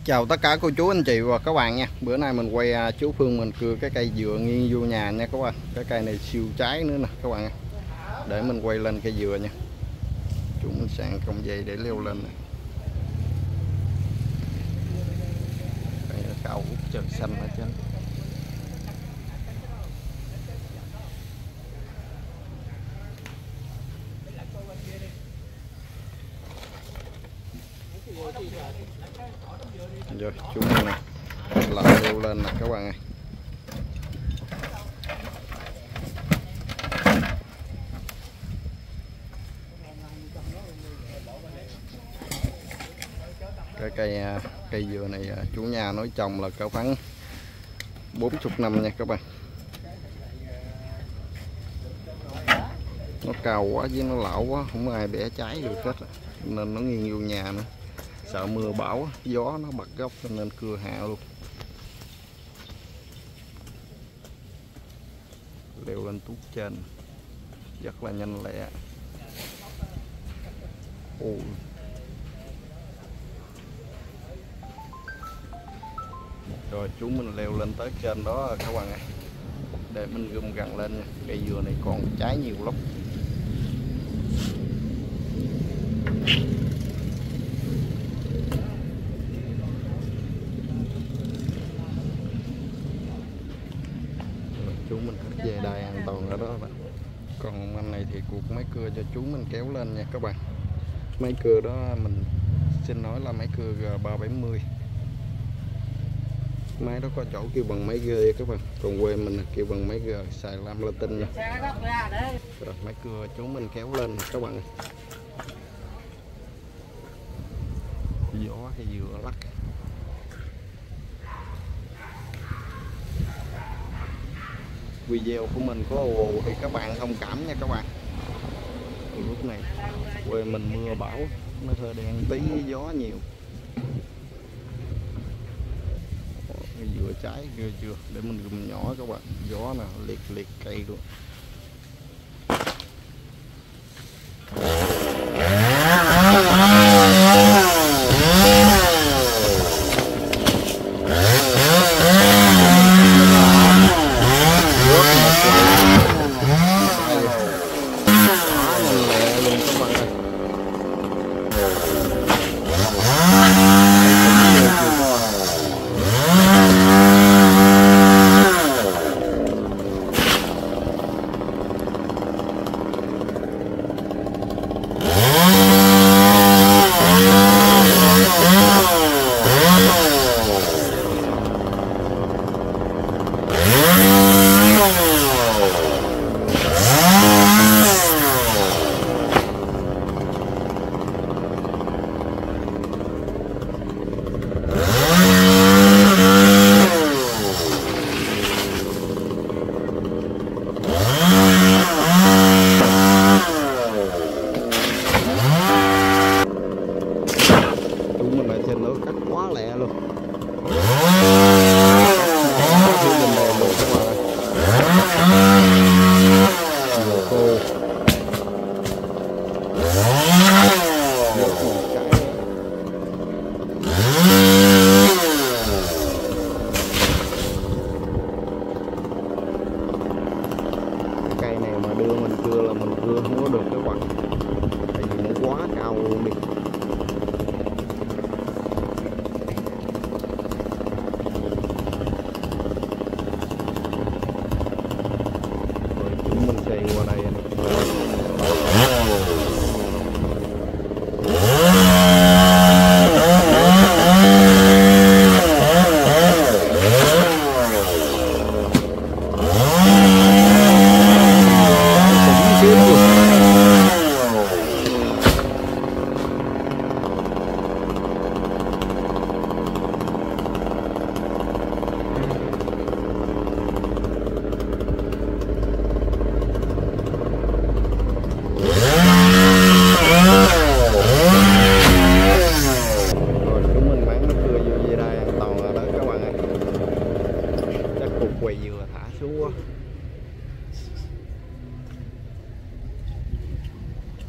Chào tất cả cô chú anh chị và các bạn nha. Bữa nay mình quay chú Phương mình cưa cái cây dừa nghiêng vô nhà nha các bạn. Cái cây này siêu trái nữa nè các bạn. Để mình quay lên cây dừa nha. Chú mình sạn cong dây để leo lên nè. Cây nó cao út trời xanh ở trên. Rồi chú mình nè lại leo lên nè các bạn ơi. Cái cây dừa này chủ nhà nói trồng là cỡ khoảng 40 năm nha các bạn. Nó cao quá với nó lão quá, không ai bẻ trái được hết nên nó nghiêng vô nhà nữa. Sợ mưa bão gió nó bật gốc nên cưa hạ luôn. Leo lên tuốt trên rất là nhanh lẹ. Ôi. Rồi chú mình leo lên tới trên đó các bạn ơi. Để mình zoom gần lên nha. Cây dừa này còn trái nhiều lắm. Chú mình cất về đai an toàn ở đó bạn. Còn anh này thì cuộc máy cưa cho chú mình kéo lên nha các bạn. Máy cưa đó mình xin nói là máy cưa G370. Máy đó có chỗ kêu bằng máy G các bạn. Còn quê mình kêu bằng máy G xài lam Latin nha. Rồi máy cưa chú mình kéo lên các bạn. Gió hay dừa lắc. Video của mình có ồ thì các bạn thông cảm nha các bạn. Lúc này quê mình mưa bão nó hơi đen tí, gió nhiều. Dừa trái ghê chưa, để mình gùm nhỏ các bạn. Gió nè liệt liệt cây luôn. Cây này mà đưa mình cưa là mình cưa không có được các bạn, tại vì nó quá cao luôn đi. Rồi chúng mình chạy qua đây. Quầy dừa thả xuống quá.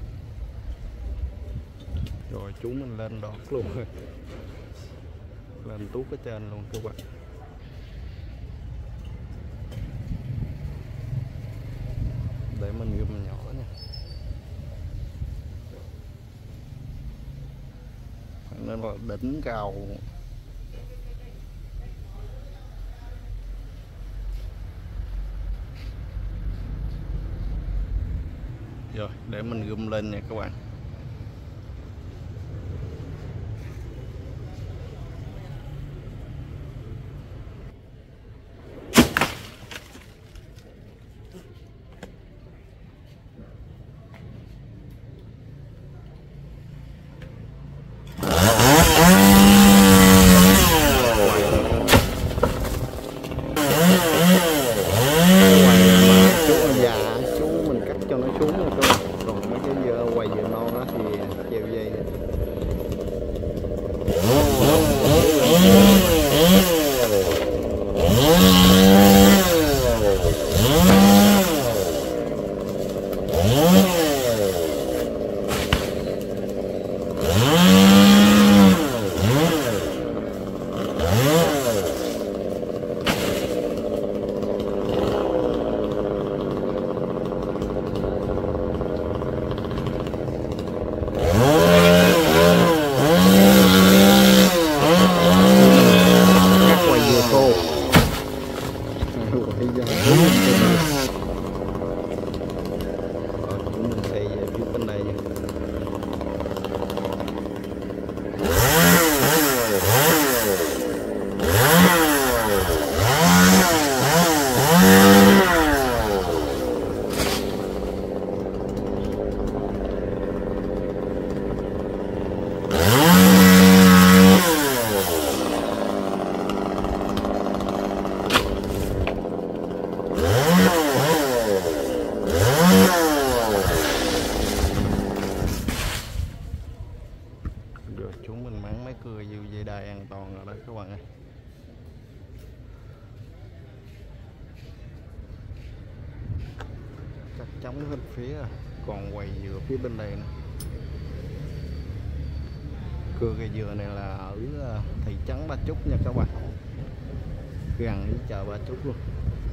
Rồi chúng mình lên đọt luôn. lên tuốt ở trên luôn các bạn. Để mình gom nhỏ nha, nên là đỉnh cao. Rồi để mình gom lên nha các bạn. Chúng mình mắng mấy cưa dư dây đai an toàn rồi đó các bạn ơi. Chắc chắn hết phía rồi. Còn quầy dừa phía bên đây nữa. Cưa cây dừa này là ở thị trấn Ba Chúc nha các bạn, gần với chợ Ba Chúc luôn.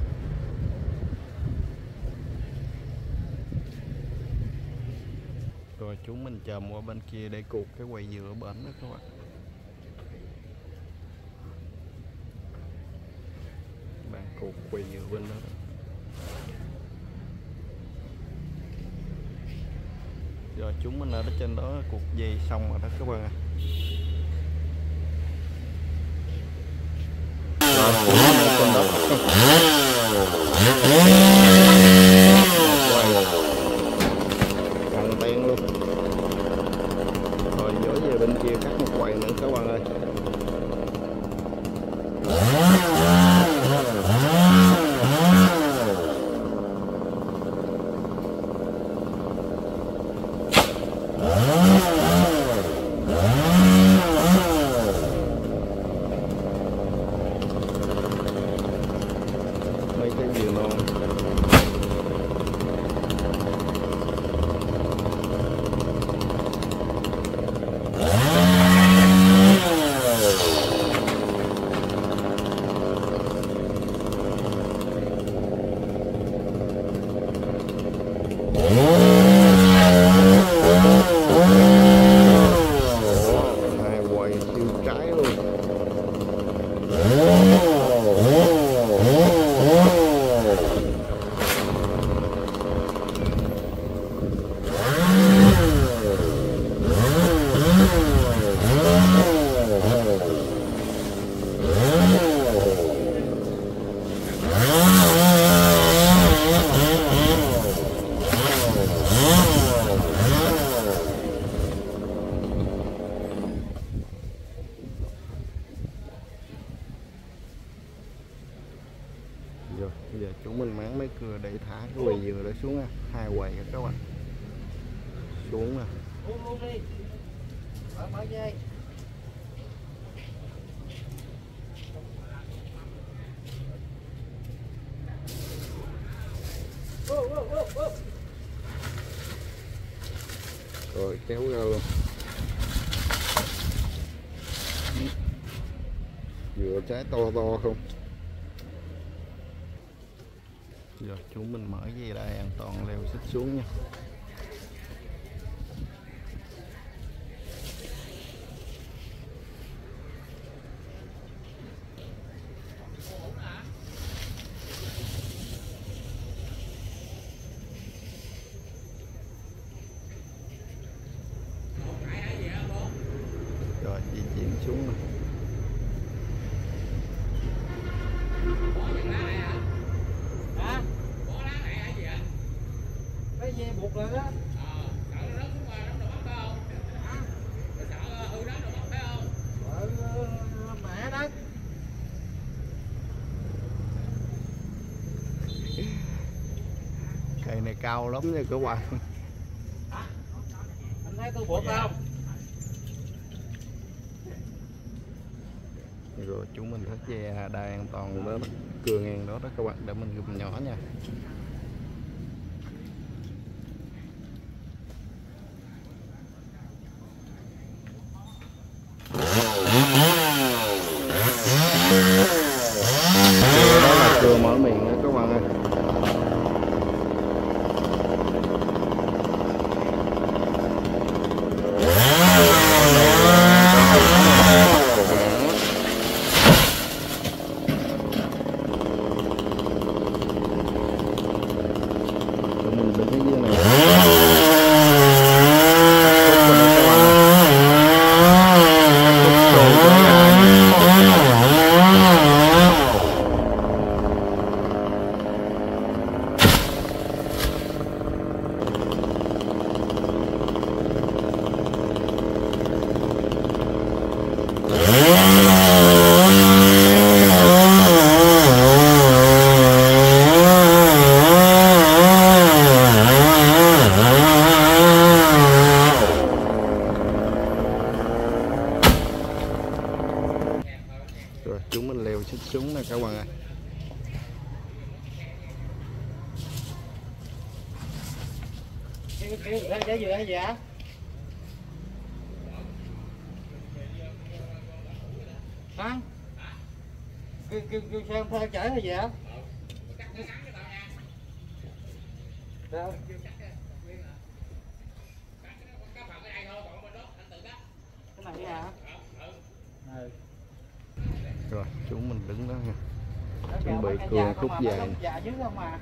Rồi chúng mình chờ qua bên kia để cuộc cái quầy dừa bển đó các bạn. Bạn cuộc quầy dừa bên đó. Rồi chúng mình ở trên đó cuộc dây xong rồi đó các bạn ạ. Trên đó còn đen luôn. Rồi dối về bên kia cắt một quầy nữa các bạn ơi. Mấy cái dừa non. Hai quầy siêu trái luôn. Rồi bây giờ chúng mình máng mấy cưa để thả cái quầy dừa để xuống nha. Hai quầy các bạn xuống nè. Rồi kéo ra luôn. Dừa trái to to không. Giờ chúng mình mở dây đai an toàn leo xích xuống nha. Rồi di chuyển xuống nè. Cái dây buộc rồi đó. Mẹ đó. Cây này cao lắm nha các bạn. Anh thấy tôi buộc không? Rồi chúng mình thắt dây đai an toàn đó, cưa ngang đó đó các bạn, để mình gùm nhỏ nha. Đó là cưa mở miệng đó các bạn ơi. Tụi mình đứng cái dưới này. Rồi chúng mình leo xích xuống nè các bạn ạ. Cái gì vậy? Hả? Kêu xe theo chở hay gì hả? Đâu? Cái này hả? Rồi chúng mình đứng đó nha. Chuẩn bị cưa khúc dài. Dạ chứ không à.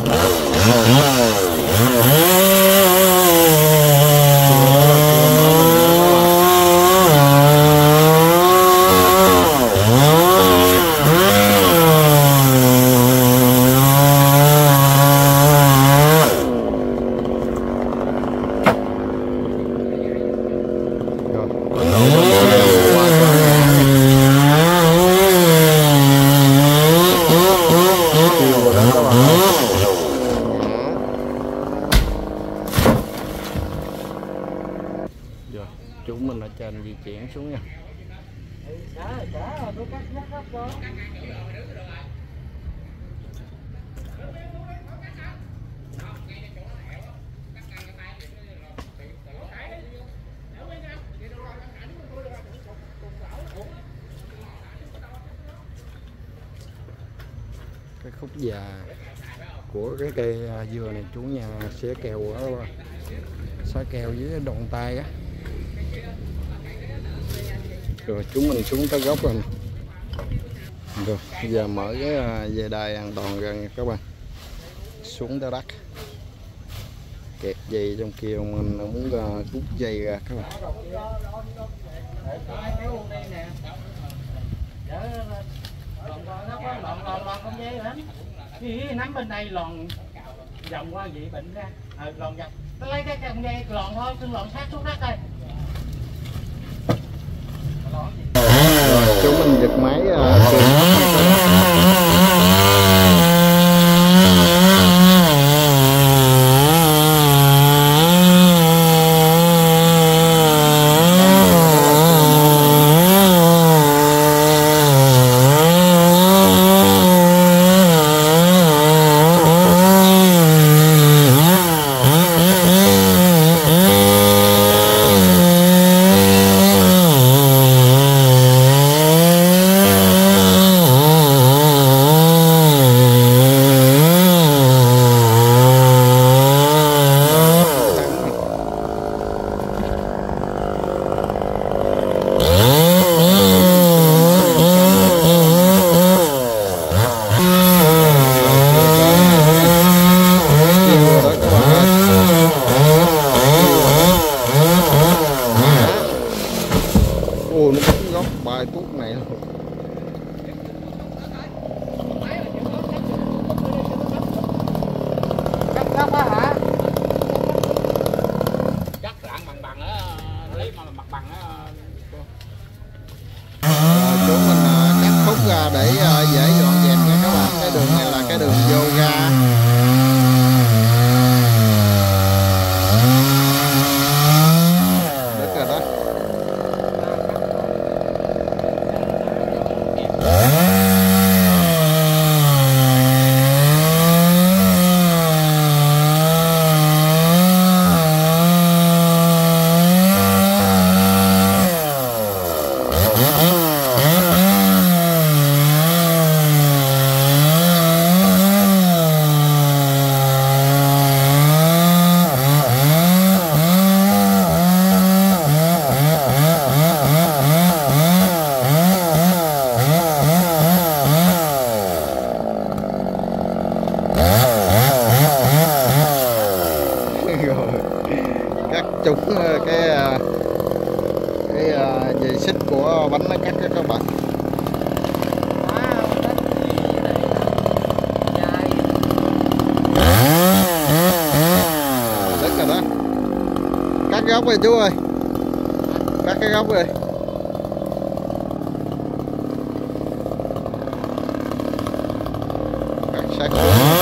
Rồi chúng mình ở trên di chuyển xuống nha. Tôi cắt nhắc đó. Cái khúc già của cái cây dừa này chủ nhà sẽ kèo ở xá kèo với đòn tay á. Rồi chúng mình xuống tới gốc rồi nè. Rồi bây giờ mở cái dây đai an toàn ra nha các bạn. Xuống tới đất, kẹt dây trong kia mình muốn rút dây ra các bạn. Lòn không dây hả? Cái nắm bên đây lòn vòng qua vậy bệnh ra. Lòn vòng. Tôi lấy cái con dây lòn thôi, tôi lòn sát xuống đất đây. Rồi chúng mình giật máy tay tuốt này luôn. Cắt góc á hả? Cắt rạn bằng á, lấy mà mặt bằng á. Rồi chú mình cắt khúc ra để dễ dọn dẹp nha các bạn. Cái đường này là cái đường vô ga. Được rồi đó. Cắt trúng cái dây xích của bánh nó cắt đó các bạn. Đất rồi đó. Cắt góc rồi chú ơi. Cắt cái góc rồi. Cắt sát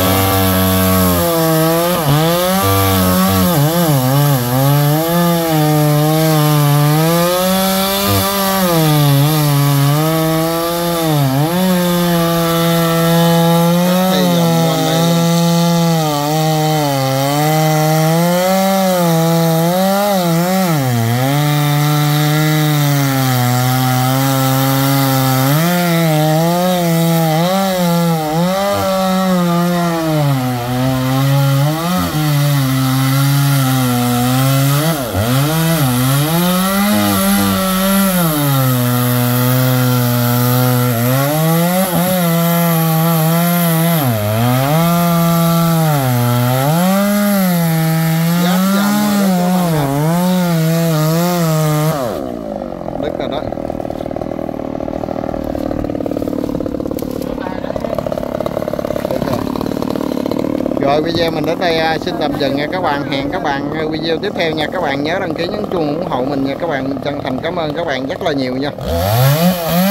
Rồi video mình đến đây xin tạm dừng nha các bạn. Hẹn các bạn video tiếp theo nha các bạn. Nhớ đăng ký nhấn chuông ủng hộ mình nha các bạn. Chân thành cảm ơn các bạn rất là nhiều nha.